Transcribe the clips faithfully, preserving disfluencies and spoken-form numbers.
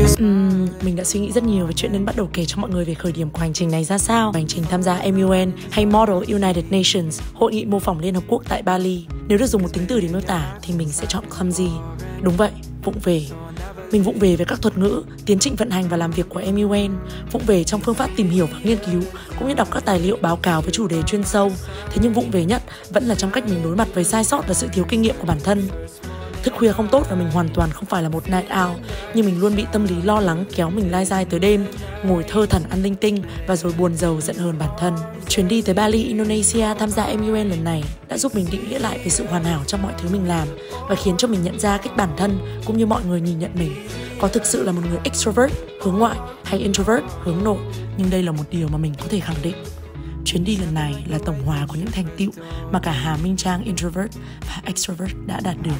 Uhm, mình đã suy nghĩ rất nhiều về chuyện nên bắt đầu kể cho mọi người về khởi điểm của hành trình này ra sao. Hành trình tham gia em u en hay Model United Nations, hội nghị mô phỏng Liên Hợp Quốc tại Bali. Nếu được dùng một tính từ để miêu tả thì mình sẽ chọn clumsy. Đúng vậy, vụng về. Mình vụng về về các thuật ngữ, tiến trình vận hành và làm việc của em u en, vụng về trong phương pháp tìm hiểu và nghiên cứu, cũng như đọc các tài liệu báo cáo với chủ đề chuyên sâu. Thế nhưng vụng về nhất vẫn là trong cách mình đối mặt với sai sót và sự thiếu kinh nghiệm của bản thân. Thức khuya không tốt và mình hoàn toàn không phải là một night owl, nhưng mình luôn bị tâm lý lo lắng kéo mình lai dai tới đêm, ngồi thơ thẩn ăn linh tinh và rồi buồn rầu giận hờn bản thân. Chuyến đi tới Bali, Indonesia tham gia em u en lần này đã giúp mình định nghĩa lại về sự hoàn hảo trong mọi thứ mình làm và khiến cho mình nhận ra cách bản thân cũng như mọi người nhìn nhận mình. Có thực sự là một người extrovert, hướng ngoại hay introvert, hướng nội, nhưng đây là một điều mà mình có thể khẳng định. Chuyến đi lần này là tổng hòa của những thành tựu mà cả Hà Minh Trang introvert và extrovert đã đạt được.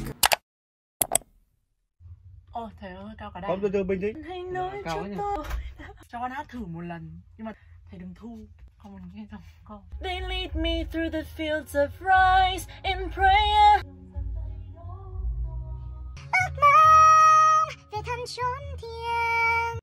Ôi trời ơi, cao cả đây. Không, từ từ bình tĩnh. Hãy nói cho tôi. Cho con hát thử một lần, nhưng mà thầy đừng thu. Không mình nghe xong câu. They lead me through the fields of rice in prayer. Ước mong về thăm chốn thiêng.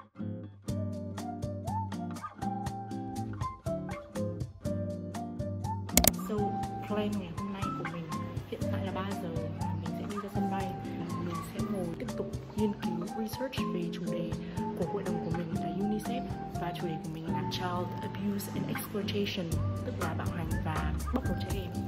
So, plan ngày hôm nay của mình hiện tại là ba giờ và mình sẽ đi ra sân bay. Mình sẽ ngồi tiếp tục nghiên cứu research về chủ đề của hội đồng của mình là UNICEF, và chủ đề của mình là Child Abuse and Exploitation, tức là bạo hành và bóc lột trẻ em.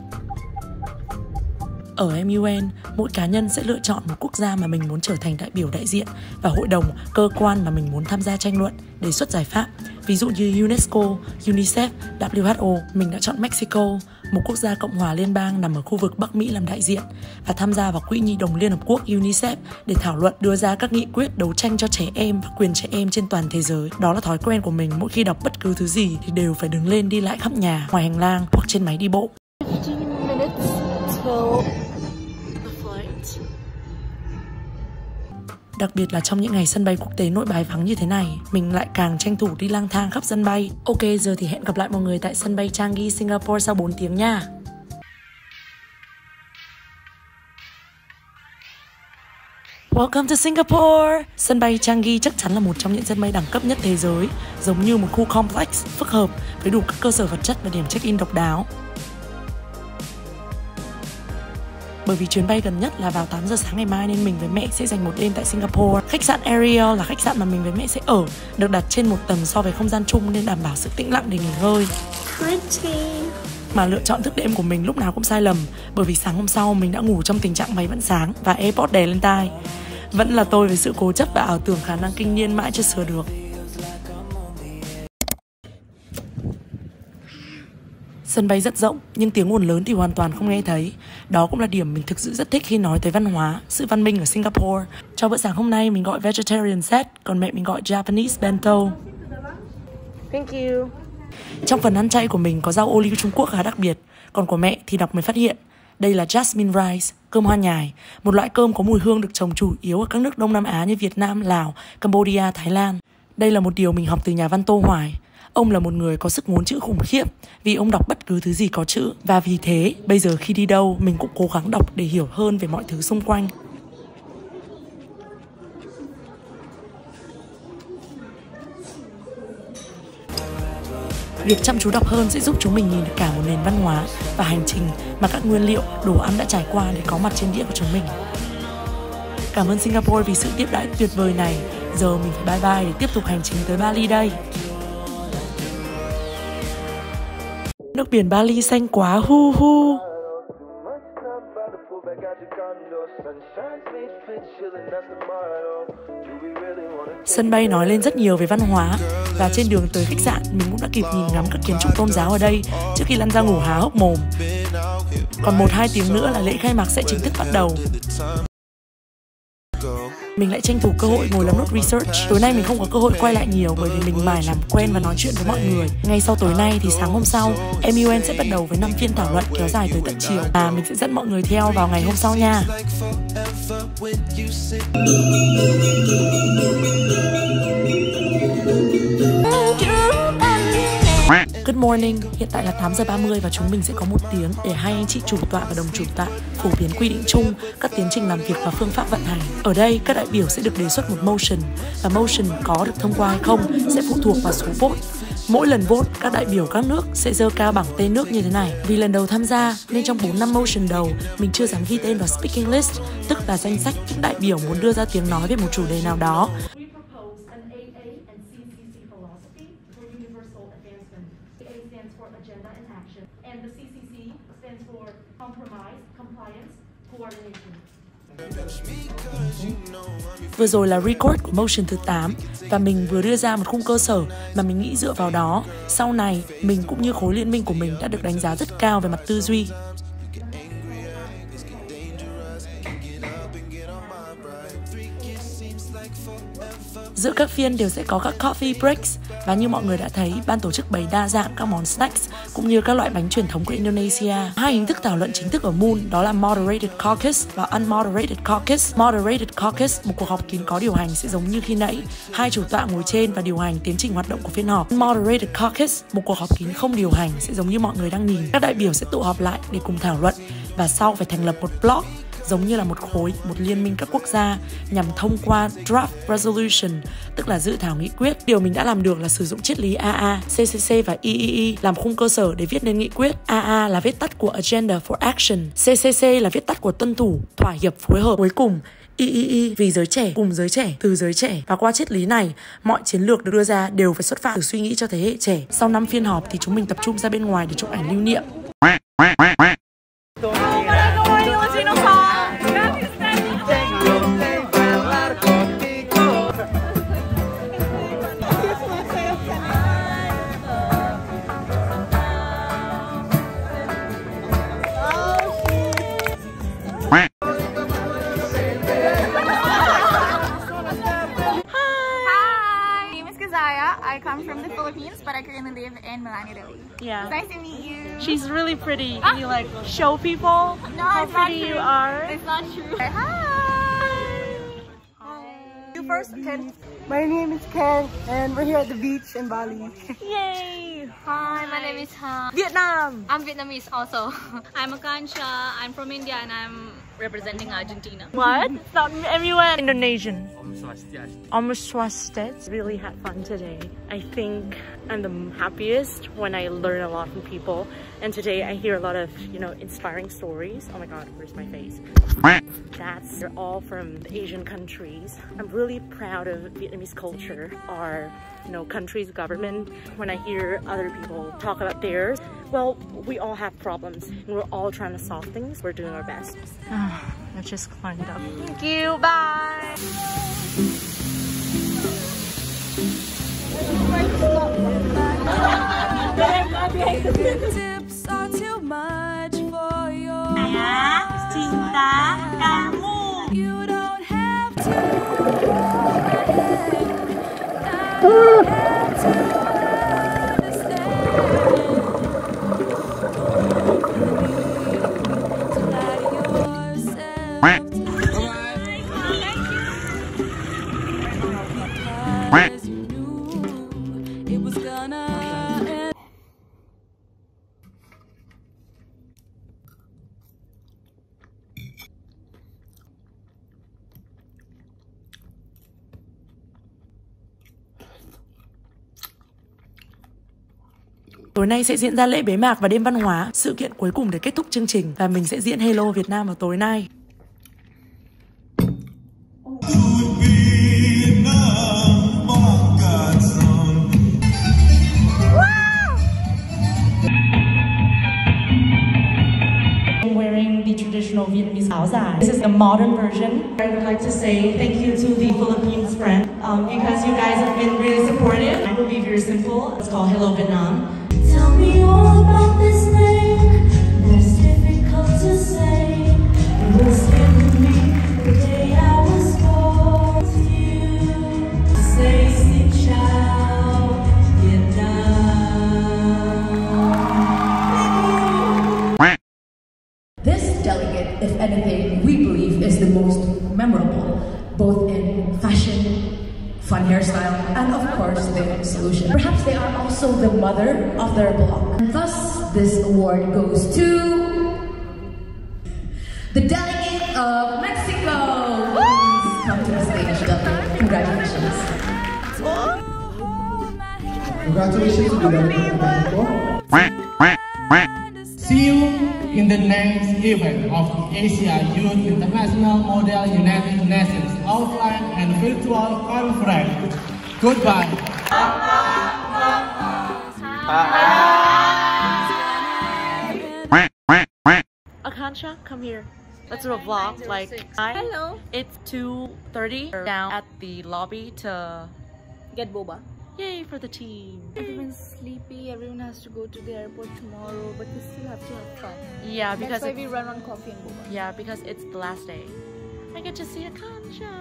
Ở em u en, mỗi cá nhân sẽ lựa chọn một quốc gia mà mình muốn trở thành đại biểu đại diện và hội đồng, cơ quan mà mình muốn tham gia tranh luận, đề xuất giải pháp. Ví dụ như UNESCO, UNICEF, W H O, mình đã chọn Mexico, một quốc gia cộng hòa liên bang nằm ở khu vực Bắc Mỹ làm đại diện, và tham gia vào Quỹ Nhi đồng Liên Hợp Quốc UNICEF để thảo luận, đưa ra các nghị quyết đấu tranh cho trẻ em và quyền trẻ em trên toàn thế giới. Đó là thói quen của mình, mỗi khi đọc bất cứ thứ gì thì đều phải đứng lên đi lại khắp nhà, ngoài hành lang hoặc trên máy đi bộ. Đặc biệt là trong những ngày sân bay quốc tế Nội Bài vắng như thế này, mình lại càng tranh thủ đi lang thang khắp sân bay. Ok, giờ thì hẹn gặp lại mọi người tại sân bay Changi, Singapore sau bốn tiếng nha. Welcome to Singapore! Sân bay Changi chắc chắn là một trong những sân bay đẳng cấp nhất thế giới, giống như một khu complex phức hợp với đủ các cơ sở vật chất và điểm check-in độc đáo. Bởi vì chuyến bay gần nhất là vào tám giờ sáng ngày mai nên mình với mẹ sẽ dành một đêm tại Singapore. Khách sạn Ariel là khách sạn mà mình với mẹ sẽ ở, được đặt trên một tầng so với không gian chung nên đảm bảo sự tĩnh lặng để nghỉ ngơi. Pretty. Mà lựa chọn thức đêm của mình lúc nào cũng sai lầm, bởi vì sáng hôm sau mình đã ngủ trong tình trạng máy vẫn sáng và AirPods đè lên tai. Vẫn là tôi với sự cố chấp và ảo tưởng khả năng kinh niên mãi chưa sửa được. Sân bay rất rộng, nhưng tiếng ồn lớn thì hoàn toàn không nghe thấy. Đó cũng là điểm mình thực sự rất thích khi nói tới văn hóa, sự văn minh ở Singapore. Cho bữa sáng hôm nay mình gọi vegetarian set, còn mẹ mình gọi Japanese bento. Thank you. Trong phần ăn chay của mình có rau ô liu Trung Quốc khá đặc biệt, còn của mẹ thì đọc mới phát hiện. Đây là jasmine rice, cơm hoa nhài, một loại cơm có mùi hương được trồng chủ yếu ở các nước Đông Nam Á như Việt Nam, Lào, Cambodia, Thái Lan. Đây là một điều mình học từ nhà văn Tô Hoài. Ông là một người có sức ngốn chữ khủng khiếp vì ông đọc bất cứ thứ gì có chữ. Và vì thế, bây giờ khi đi đâu, mình cũng cố gắng đọc để hiểu hơn về mọi thứ xung quanh. Việc chăm chú đọc hơn sẽ giúp chúng mình nhìn được cả một nền văn hóa và hành trình mà các nguyên liệu, đồ ăn đã trải qua để có mặt trên đĩa của chúng mình. Cảm ơn Singapore vì sự tiếp đãi tuyệt vời này. Giờ mình phải bye bye để tiếp tục hành trình tới Bali đây. Nước biển Bali xanh quá, hu hu. Sân bay nói lên rất nhiều về văn hóa, và trên đường tới khách sạn mình cũng đã kịp nhìn ngắm các kiến trúc tôn giáo ở đây trước khi lăn ra ngủ há hốc mồm. Còn một hai tiếng nữa là lễ khai mạc sẽ chính thức bắt đầu. Mình lại tranh thủ cơ hội ngồi làm nốt research. Tối nay mình không có cơ hội quay lại nhiều bởi vì mình mải làm quen và nói chuyện với mọi người. Ngay sau tối nay thì sáng hôm sau, em u en sẽ bắt đầu với năm phiên thảo luận kéo dài tới tận chiều. Và mình sẽ dẫn mọi người theo vào ngày hôm sau nha. Good morning, hiện tại là tám giờ ba mươi và chúng mình sẽ có một tiếng để hai anh chị chủ tọa và đồng chủ tọa phổ biến quy định chung, các tiến trình làm việc và phương pháp vận hành. Ở đây, các đại biểu sẽ được đề xuất một motion và motion có được thông qua hay không sẽ phụ thuộc vào số vote. Mỗi lần vote, các đại biểu các nước sẽ giơ cao bảng tên nước như thế này. Vì lần đầu tham gia nên trong bốn năm motion đầu, mình chưa dám ghi tên vào speaking list, tức là danh sách những đại biểu muốn đưa ra tiếng nói về một chủ đề nào đó. Vừa rồi là record của motion thứ tám và mình vừa đưa ra một khung cơ sở mà mình nghĩ dựa vào đó, sau này mình cũng như khối liên minh của mình đã được đánh giá rất cao về mặt tư duy. Giữa các phiên đều sẽ có các coffee breaks và như mọi người đã thấy, ban tổ chức bày đa dạng các món snacks cũng như các loại bánh truyền thống của Indonesia. Hai hình thức thảo luận chính thức ở Moon đó là Moderated Caucus và Unmoderated Caucus. Moderated Caucus, một cuộc họp kín có điều hành sẽ giống như khi nãy, hai chủ tọa ngồi trên và điều hành tiến trình hoạt động của phiên họp. Unmoderated Caucus, một cuộc họp kín không điều hành sẽ giống như mọi người đang nhìn. Các đại biểu sẽ tụ họp lại để cùng thảo luận và sau phải thành lập một block, giống như là một khối, một liên minh các quốc gia nhằm thông qua draft resolution, tức là dự thảo nghị quyết. Điều mình đã làm được là sử dụng triết lý a a, xê xê xê và i i i làm khung cơ sở để viết nên nghị quyết. a a là viết tắt của Agenda for Action, xê xê xê là viết tắt của tuân thủ, thỏa hiệp, phối hợp. Cuối cùng, i i i vì giới trẻ, cùng giới trẻ, từ giới trẻ. Và qua triết lý này, mọi chiến lược được đưa ra đều phải xuất phát từ suy nghĩ cho thế hệ trẻ. Sau năm phiên họp thì chúng mình tập trung ra bên ngoài để chụp ảnh lưu niệm. I come from the Philippines, but I currently live in Milan, Italy. Yeah. It's nice to meet you. She's really pretty. Can you like show people No, how it's not pretty true. you are? It's not true. Hi. Hi. You first, Ken. My name is Ken, and we're here at the beach in Bali. Yay! Hi, my name is Han. Vietnam. I'm Vietnamese also. I'm Akansha. I'm from India and I'm representing Argentina. What? It's not M U N. Indonesian. Om Swastiastu. Really had fun today. I think I'm the happiest when I learn a lot from people. And today I hear a lot of, you know, inspiring stories. Oh my god, where's my face? That's, they're all from the Asian countries. I'm really proud of Vietnamese culture, our, you know, country's government. When I hear other people talk about theirs, well, we all have problems and we're all trying to solve things. We're doing our best. Let's just climb up. Thank you, bye! Tips are too much for your Cinta kamu. You don't have to. I don't have to Tối nay sẽ diễn ra lễ bế mạc và đêm văn hóa, sự kiện cuối cùng để kết thúc chương trình, và mình sẽ diễn Hello Việt Nam vào tối nay. I'm wearing the traditional Vietnamese áo dài. This is the modern version. I would like to say thank you to the Philippines friend um, because you guys have been really supportive. It will be very simple. It's called Hello Vietnam. Tell me all about this name. That's difficult to say. It was given me the day I was born to you. Say xin chào Vietnam. This delegate, if anything, we believe is the most memorable, both in fashion, fun hair hairstyle, and of course their solution. Perhaps they are also the mother of their block. And thus, this award goes to the delegate of Mexico. Please come to the stage, delegate. Congratulations. Congratulations to the delegate of Mexico. See you in the next event of Asia Youth International Model United Nations Offline and Virtual Conference. Goodbye. Akansha, come here. Let's do a vlog. Like, I, Hello. It's two thirty. Down at the lobby to Get boba. yay for the team. Everyone's sleepy. Everyone has to go to the airport tomorrow, but we still have to have fun. Yeah, because That's why it's, we run on coffee and boba. yeah, because it's the last day. I get to see Akansha.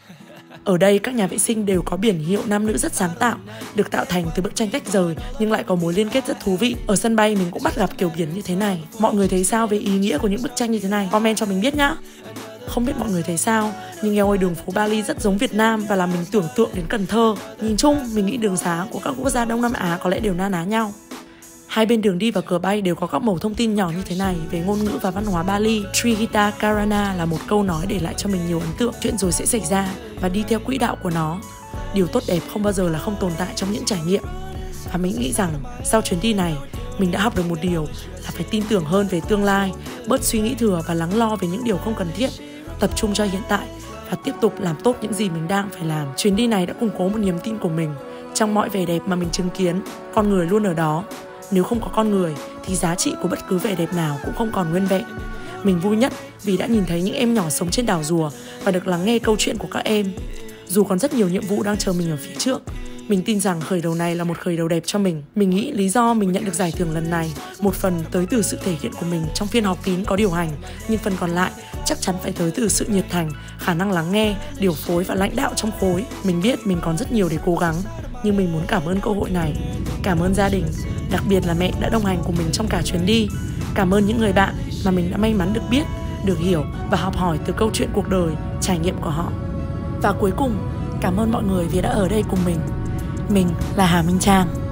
Ở đây các nhà vệ sinh đều có biển hiệu nam nữ rất sáng tạo, được tạo thành từ bức tranh tách rời nhưng lại có mối liên kết rất thú vị. Ở sân bay mình cũng bắt gặp kiểu biển như thế này. Mọi người thấy sao về ý nghĩa của những bức tranh như thế này? Comment cho mình biết nhá. Không biết mọi người thấy sao, nhưng eo ơi, đường phố Bali rất giống Việt Nam và làm mình tưởng tượng đến Cần Thơ. Nhìn chung, mình nghĩ đường xá của các quốc gia Đông Nam Á có lẽ đều na ná nhau. Hai bên đường đi và cửa bay đều có các mẩu thông tin nhỏ như thế này về ngôn ngữ và văn hóa Bali. Trihita Karana là một câu nói để lại cho mình nhiều ấn tượng. Chuyện rồi sẽ xảy ra và đi theo quỹ đạo của nó. Điều tốt đẹp không bao giờ là không tồn tại trong những trải nghiệm. Và mình nghĩ rằng sau chuyến đi này, mình đã học được một điều là phải tin tưởng hơn về tương lai, bớt suy nghĩ thừa và lắng lo về những điều không cần thiết, tập trung cho hiện tại và tiếp tục làm tốt những gì mình đang phải làm. Chuyến đi này đã củng cố một niềm tin của mình. Trong mọi vẻ đẹp mà mình chứng kiến, con người luôn ở đó. Nếu không có con người thì giá trị của bất cứ vẻ đẹp nào cũng không còn nguyên vẹn. Mình vui nhất vì đã nhìn thấy những em nhỏ sống trên đảo rùa và được lắng nghe câu chuyện của các em. Dù còn rất nhiều nhiệm vụ đang chờ mình ở phía trước, mình tin rằng khởi đầu này là một khởi đầu đẹp cho mình. Mình nghĩ lý do mình nhận được giải thưởng lần này một phần tới từ sự thể hiện của mình trong phiên họp kín có điều hành, nhưng phần còn lại chắc chắn phải tới từ sự nhiệt thành, khả năng lắng nghe, điều phối và lãnh đạo trong khối. Mình biết mình còn rất nhiều để cố gắng, nhưng mình muốn cảm ơn cơ hội này. Cảm ơn gia đình, đặc biệt là mẹ đã đồng hành cùng mình trong cả chuyến đi. Cảm ơn những người bạn mà mình đã may mắn được biết, được hiểu và học hỏi từ câu chuyện cuộc đời, trải nghiệm của họ. Và cuối cùng, cảm ơn mọi người vì đã ở đây cùng mình. Mình là Hà Minh Trang.